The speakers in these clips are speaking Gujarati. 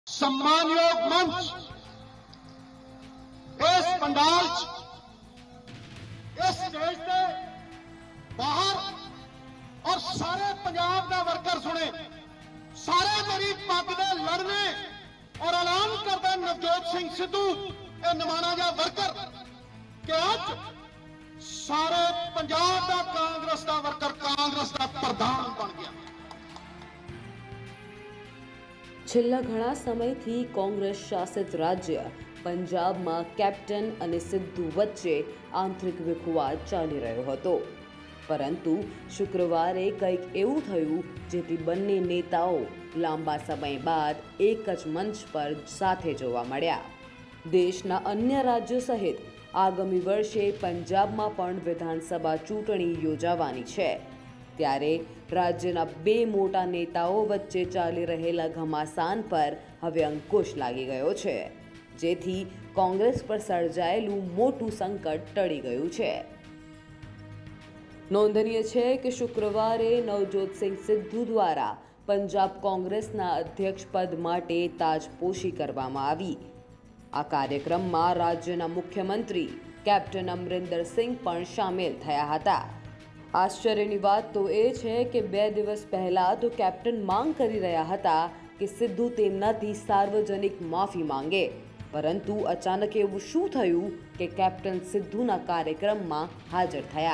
सम्मानयोग मंच इस पंडाल इस स्टेज से बाहर और सारे पंजाब का वर्कर सुने, सारे मेरी पग दे लड़ने और ऐलान करते नवजोत सिंह सिद्धू ये निमाणा जा वर्कर कि अज सारे पंजाब का कांग्रेस का वर्कर कांग्रेस का प्रधान बन गया। છેલ્લા ઘણા સમયથી કોંગ્રેસ શાસિત રાજ્ય પંજાબમાં કેપ્ટન અને સિદ્ધુ વચ્ચે આંતરિક વિખવાદ ચાલી રહ્યો હતો, પરંતુ શુક્રવારે કંઈક એવું થયું જેથી બંને નેતાઓ લાંબા સમય બાદ એક જ મંચ પર સાથે જોવા મળ્યા। દેશના અન્ય રાજ્યો સહિત આગામી વર્ષે પંજાબમાં પણ વિધાનસભા ચૂંટણી યોજાવાની છે, ત્યારે રાજ્યના બે મોટા નેતાઓ વચ્ચે ચાલી રહેલા ઘમાસાન પર હવે અંકુશ લાગી ગયો છે, જેથી કોંગ્રેસ પર સર્જાયેલું મોટું સંકટ ટળી ગયું છે। નોંધનીય છે કે શુક્રવારે નવજોત સિંહ સિદ્ધુ દ્વારા પંજાબ કોંગ્રેસના અધ્યક્ષ પદ માટે તાજપોશી કરવામાં આવી। આ કાર્યક્રમમાં રાજ્યના મુખ્યમંત્રી કેપ્ટન અમરિંદર સિંહ પણ સામેલ થયા હતા। આશ્ચર્યની વાત તો એ છે કે 2 દિવસ પહેલા તો કેપ્ટન માંગ કરી રહ્યા હતા કે સિદ્ધુ તેમનાથી સાર્વજનિક માફી માંગે, પરંતુ અચાનક એવું શું થયું કે કેપ્ટન સિદ્ધુના કાર્યક્રમમાં હાજર થયા।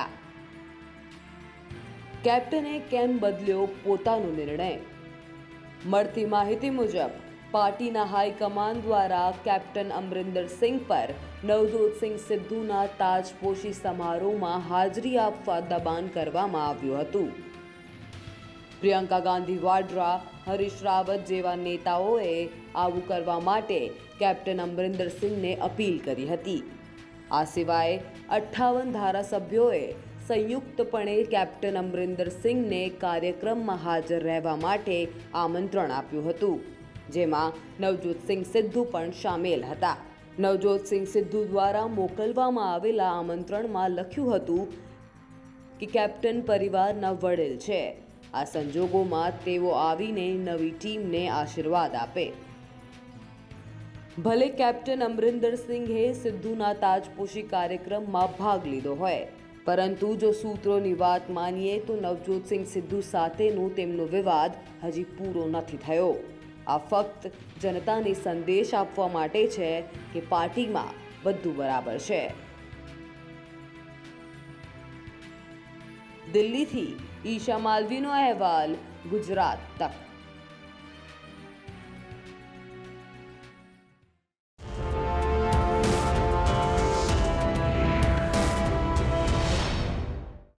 કેપ્ટને કેમ બદલ્યો પોતાનો નિર્ણય? મળતી માહિતી મુજબ પાર્ટીના હાઈકમાન્ડ દ્વારા કેપ્ટન અમરિંદર સિંહ પર નવજોત સિંહ સિદ્ધુના તાજપોશી સમારોહમાં હાજરી આપવા દબાણ કરવામાં આવ્યું હતું। પ્રિયંકા ગાંધી વાડ્રા, હરીશ રાવત જેવા નેતાઓએ આવું કરવા માટે કેપ્ટન અમરિંદર સિંહને અપીલ કરી હતી। આ સિવાય 58 ધારાસભ્યોએ સંયુક્તપણે કેપ્ટન અમરિંદર સિંહને કાર્યક્રમમાં હાજર રહેવા માટે આમંત્રણ આપ્યું હતું, જેમાં નવજોત સિંહ સિદ્ધુ પણ સામેલ હતા। નવજોત સિંહ સિદ્ધુ દ્વારા મોકલવામાં આવેલા આમંત્રણમાં લખ્યું હતું કે કેપ્ટન પરિવારના વડીલ છે, આ સંજોગોમાં તેઓ આવીને નવી ટીમને આશીર્વાદ આપે। ભલે કેપ્ટન અમરિંદર સિંહે સિદ્ધુના તાજપોશી કાર્યક્રમમાં ભાગ લીધો હોય, પરંતુ જો સૂત્રોની વાત માનીએ તો નવજોત સિંહ સિદ્ધુ સાથેનો તેમનો વિવાદ હજી પૂરો નથી થયો। આ ફક્ત જનતાને સંદેશ આપવા માટે છે કે પાર્ટીમાં બધું બરાબર છે। દિલ્હીથી ઈશા માલવીનો અહેવાલ, ગુજરાત તક।